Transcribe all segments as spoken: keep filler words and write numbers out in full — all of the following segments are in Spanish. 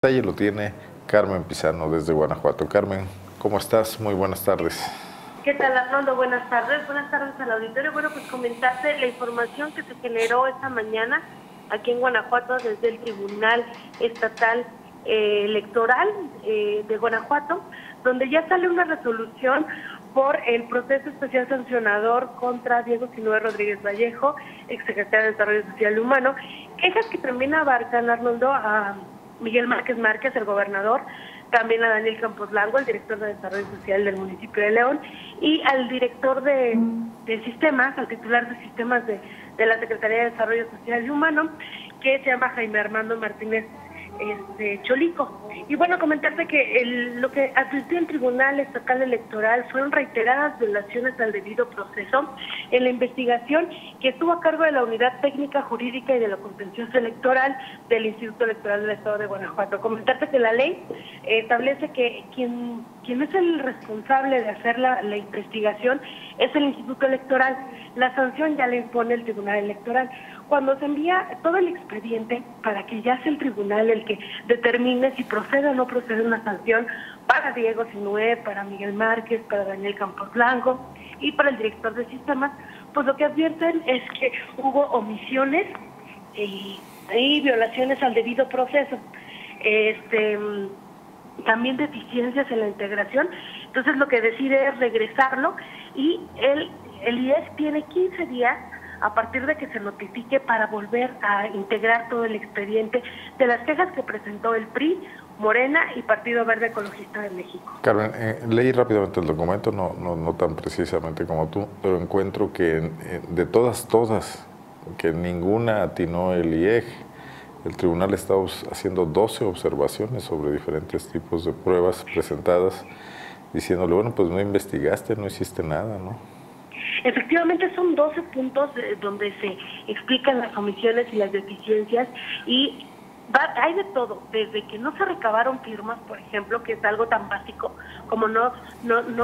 Ahí lo tiene Carmen Pizano desde Guanajuato. Carmen, ¿cómo estás? Muy buenas tardes. ¿Qué tal, Arnoldo? Buenas tardes. Buenas tardes al auditorio. Bueno, pues comentarte la información que se generó esta mañana aquí en Guanajuato desde el Tribunal Estatal eh, Electoral eh, de Guanajuato, donde ya sale una resolución por el proceso especial sancionador contra Diego Sinué Rodríguez Vallejo, exsecretario de Desarrollo Social y Humano, quejas que también abarcan, Arnoldo, a Miguel Márquez Márquez, el gobernador, también a Daniel Campos Lango, el director de Desarrollo Social del municipio de León, y al director de, de sistemas, al titular de sistemas de, de la Secretaría de Desarrollo Social y Humano, que se llama Jaime Armando Martínez este, Cholico. Y bueno, comentarte que el, lo que advirtió el Tribunal Estatal Electoral fueron reiteradas violaciones al debido proceso en la investigación que estuvo a cargo de la Unidad Técnica Jurídica y de la Contencioso Electoral del Instituto Electoral del Estado de Guanajuato. Comentarte que la ley eh, establece que quien, quien es el responsable de hacer la, la investigación es el Instituto Electoral. La sanción ya la impone el Tribunal Electoral. Cuando se envía todo el expediente para que ya sea el tribunal el que determine si procede o no procede una sanción para Diego Sinué, para Miguel Márquez, para Daniel Campos Lango y para el director de sistemas, pues lo que advierten es que hubo omisiones y, y violaciones al debido proceso. Este, también deficiencias en la integración. Entonces lo que decide es regresarlo y el, el I E S tiene quince días a partir de que se notifique para volver a integrar todo el expediente de las quejas que presentó el P R I, Morena y Partido Verde Ecologista de México. Carmen, eh, leí rápidamente el documento, no, no, no tan precisamente como tú, pero encuentro que eh, de todas, todas, que ninguna atinó el I E G. El tribunal está haciendo doce observaciones sobre diferentes tipos de pruebas presentadas, diciéndole, bueno, pues no investigaste, no hiciste nada, ¿no? Efectivamente son doce puntos eh, donde se explican las omisiones y las deficiencias y va, hay de todo, desde que no se recabaron firmas, por ejemplo, que es algo tan básico como no no no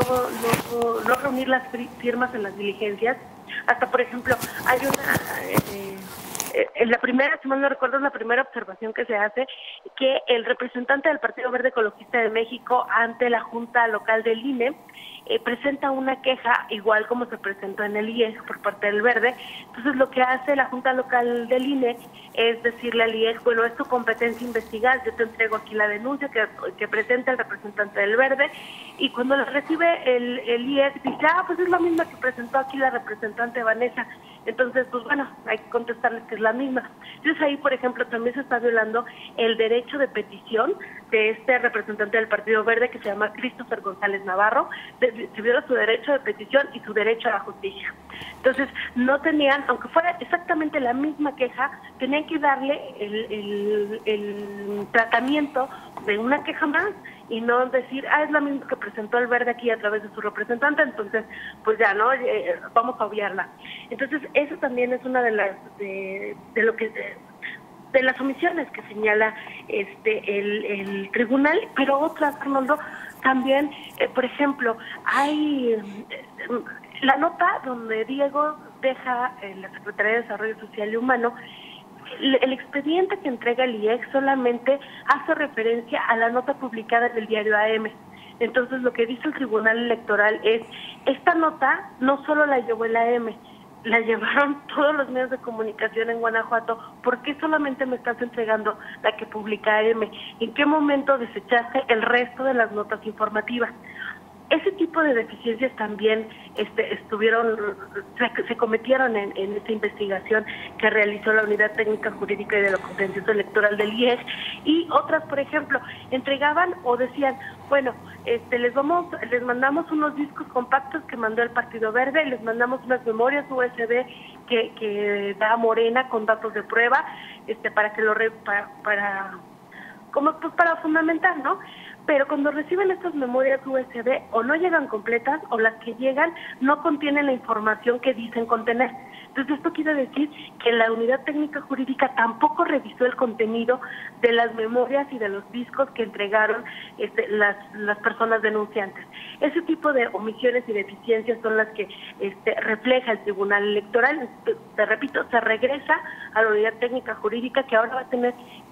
no, no reunir las firmas en las diligencias, hasta por ejemplo hay una eh, eh, la primera, si mal no recuerdo, es la primera observación que se hace, que el representante del Partido Verde Ecologista de México ante la Junta Local del I N E Eh, presenta una queja igual como se presentó en el I E G por parte del Verde. Entonces lo que hace la Junta Local del I N E es decirle al I E G, bueno, es tu competencia investigar, yo te entrego aquí la denuncia que, que presenta el representante del Verde, y cuando la recibe el, el I E G dice, ah, pues es la misma que presentó aquí la representante Vanessa. Entonces, pues bueno, hay que contestarles que es la misma. Entonces ahí, por ejemplo, también se está violando el derecho de petición de este representante del Partido Verde que se llama Christopher González Navarro. De, se viola su derecho de petición y su derecho a la justicia. Entonces, no tenían, aunque fuera exactamente la misma queja, tenían que darle el, el, el tratamiento de una queja más y no decir, ah, es la misma que presentó el Verde aquí a través de su representante, entonces, pues ya, ¿no? Eh, vamos a obviarla. Entonces, eso también es una de las, de, de lo que... De, de las omisiones que señala este el, el tribunal, pero otras, Arnoldo, también, eh, por ejemplo, hay eh, la nota donde Diego deja en la Secretaría de Desarrollo Social y Humano, el, el expediente que entrega el I E G solamente hace referencia a la nota publicada en el diario A M. Entonces lo que dice el Tribunal Electoral es, esta nota no solo la llevó el A M, la llevaron todos los medios de comunicación en Guanajuato. ¿Por qué solamente me estás entregando la que publica A M? ¿En qué momento desechaste el resto de las notas informativas? Ese tipo de deficiencias también este, estuvieron, se, se cometieron en, en esta investigación que realizó la Unidad Técnica Jurídica y de la Contencioso Electoral del I E G. Y otras, por ejemplo, entregaban o decían, bueno, este, les vamos, les mandamos unos discos compactos que mandó el Partido Verde, les mandamos unas memorias U S B que, que da Morena con datos de prueba, este, para que lo re, para, para como pues para fundamentar, ¿no? Pero cuando reciben estas memorias U S B o no llegan completas o las que llegan no contienen la información que dicen contener. Entonces esto quiere decir que la Unidad Técnica Jurídica tampoco revisó el contenido de las memorias y de los discos que entregaron este, las, las personas denunciantes. Ese tipo de omisiones y deficiencias son las que este, refleja el Tribunal Electoral. Te, te repito, se regresa a la Unidad Técnica Jurídica que ahora va a tener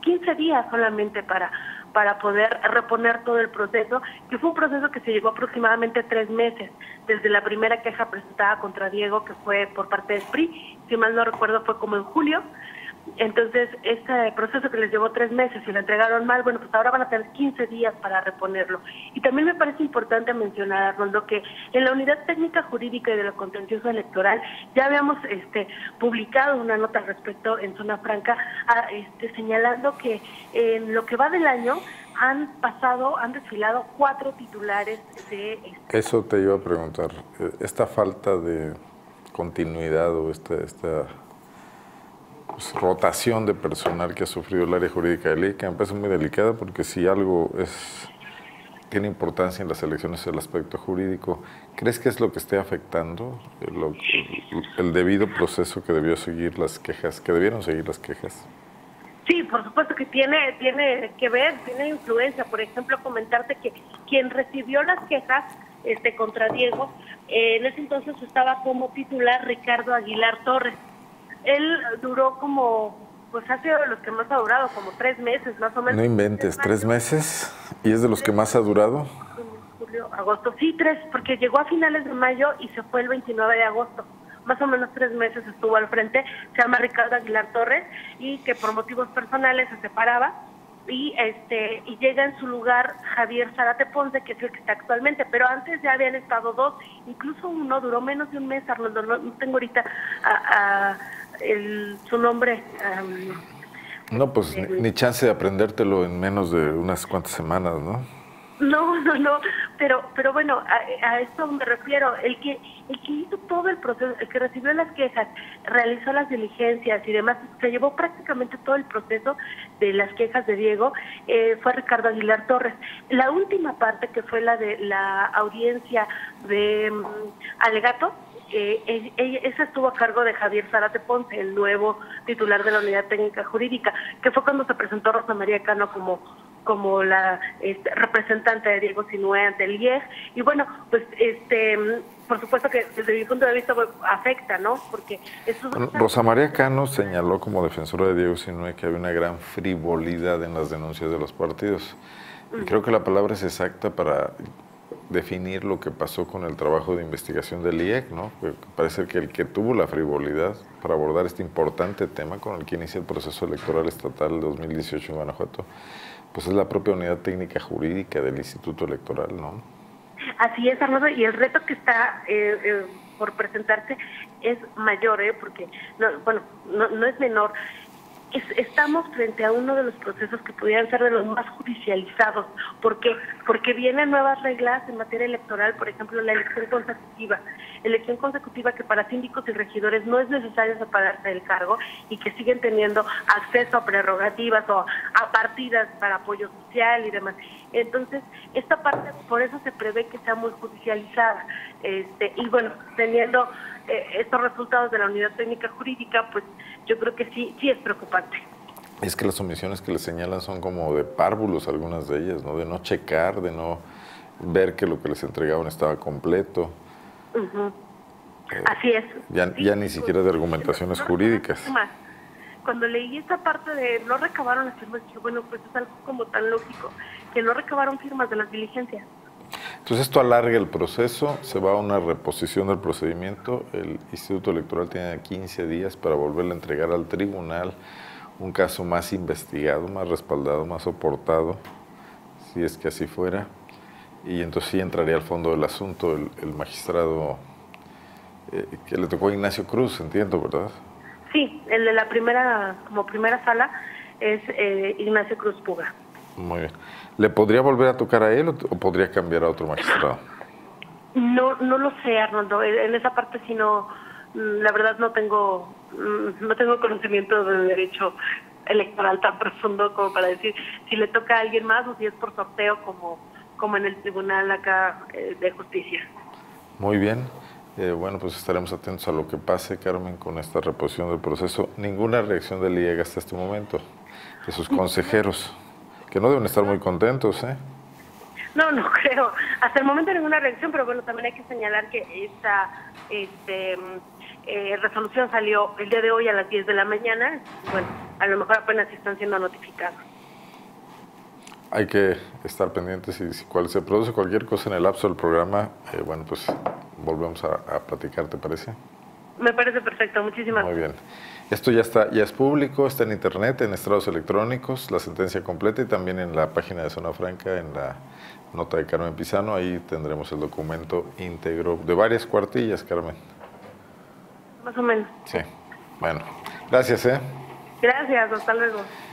quince días solamente para para poder reponer todo el proceso, que fue un proceso que se llevó aproximadamente tres meses, desde la primera queja presentada contra Diego, que fue por parte del P R I, si mal no recuerdo fue como en julio. Entonces, este proceso que les llevó tres meses y lo entregaron mal, bueno, pues ahora van a tener quince días para reponerlo. Y también me parece importante mencionar, Arnoldo, que en la Unidad Técnica Jurídica y de lo Contencioso Electoral ya habíamos este, publicado una nota al respecto en Zona Franca, a, este, señalando que en lo que va del año han pasado, han desfilado cuatro titulares de... Este... Eso te iba a preguntar, esta falta de continuidad o esta... esta... Pues, rotación de personal que ha sufrido el área jurídica del I E, que me parece muy delicada, porque si algo es tiene importancia en las elecciones el aspecto jurídico, ¿crees que es lo que esté afectando el, el debido proceso que debió seguir las quejas, que debieron seguir las quejas? Sí, por supuesto que tiene tiene que ver, tiene influencia. Por ejemplo, comentarte que quien recibió las quejas este contra Diego, eh, en ese entonces estaba como titular Ricardo Aguilar Torres. Él duró como, pues ha sido de los que más ha durado, como tres meses más o menos. No inventes, ¿tres meses? ¿Y es de los que más ha durado? Julio, agosto, sí, tres, porque llegó a finales de mayo y se fue el veintinueve de agosto. Más o menos tres meses estuvo al frente, se llama Ricardo Aguilar Torres, y que por motivos personales se separaba, y este y llega en su lugar Javier Zárate Ponce, que es el que está actualmente, pero antes ya habían estado dos, incluso uno duró menos de un mes, Arnoldo, no, no tengo ahorita a, a el, su nombre. Um, no, pues eh, ni, ni chance de aprendértelo en menos de unas cuantas semanas, ¿no? No, no, no, pero pero bueno, a, a esto me refiero, el que el que hizo todo el proceso, el que recibió las quejas, realizó las diligencias y demás, se llevó prácticamente todo el proceso de las quejas de Diego, eh, fue Ricardo Aguilar Torres. La última parte, que fue la de la audiencia de um, alegato, Eh, ella, esa estuvo a cargo de Javier Zárate Ponce, el nuevo titular de la Unidad Técnica Jurídica, que fue cuando se presentó Rosa María Cano como como la este, representante de Diego Sinué ante el I E G, y bueno, pues este por supuesto que desde mi punto de vista pues, afecta, ¿no? Porque eso... Bueno, Rosa María Cano señaló como defensora de Diego Sinué que había una gran frivolidad en las denuncias de los partidos. Y creo que la palabra es exacta para definir lo que pasó con el trabajo de investigación del I E C, ¿no? Que parece que el que tuvo la frivolidad para abordar este importante tema con el que inicia el proceso electoral estatal dos mil dieciocho en Guanajuato, pues es la propia Unidad Técnica Jurídica del Instituto Electoral, ¿no? Así es, Arnoldo, y el reto que está eh, eh, por presentarse es mayor, ¿eh? Porque, no, bueno, no, no es menor. Es, estamos frente a uno de los procesos que pudieran ser de los más judicializados. ¿Por qué? Porque vienen nuevas reglas en materia electoral, por ejemplo, la elección consecutiva. Elección consecutiva que para síndicos y regidores no es necesario separarse del cargo y que siguen teniendo acceso a prerrogativas o a partidas para apoyo social y demás. Entonces, esta parte, por eso se prevé que sea muy judicializada. Este, y bueno, teniendo eh, estos resultados de la Unidad Técnica Jurídica, pues yo creo que sí, sí es preocupante. Es que las omisiones que le señalan son como de párvulos, algunas de ellas, ¿no? De no checar, de no ver que lo que les entregaban estaba completo. Uh-huh. eh, Así es. Ya, sí, ya ni siquiera de argumentaciones no, no, jurídicas. Más. Cuando leí esta parte de no recabaron las firmas, dije, bueno, pues es algo como tan lógico, que no recabaron firmas de las diligencias. Entonces esto alarga el proceso, se va a una reposición del procedimiento, el Instituto Electoral tiene quince días para volverle a entregar al tribunal un caso más investigado, más respaldado, más soportado, si es que así fuera, y entonces sí entraría al fondo del asunto el, el magistrado eh, que le tocó a Ignacio Cruz, entiendo, ¿verdad? Sí, el de la primera, como primera sala, es eh, Ignacio Cruz Puga. Muy bien. ¿Le podría volver a tocar a él o, o podría cambiar a otro magistrado? No, no lo sé, Arnoldo. En esa parte sí no, la verdad no tengo, no tengo conocimiento de derecho electoral tan profundo como para decir si le toca a alguien más o si es por sorteo como, como en el tribunal acá eh, de justicia. Muy bien. Eh, bueno, pues estaremos atentos a lo que pase, Carmen, con esta reposición del proceso. Ninguna reacción del I E G hasta este momento, de sus consejeros, que no deben estar muy contentos, ¿eh? No, no creo. Hasta el momento ninguna reacción, pero bueno, también hay que señalar que esta este, eh, resolución salió el día de hoy a las diez de la mañana. Bueno, a lo mejor apenas están siendo notificados. Hay que estar pendientes y si cual, se produce cualquier cosa en el lapso del programa, eh, bueno, pues volvemos a, a platicar, ¿te parece? Me parece perfecto, muchísimas gracias. Muy bien. Esto ya está, ya es público, está en internet, en estrados electrónicos, la sentencia completa y también en la página de Zona Franca, en la nota de Carmen Pizano, ahí tendremos el documento íntegro de varias cuartillas, Carmen. Más o menos. Sí, bueno, gracias, ¿eh? Gracias, hasta luego.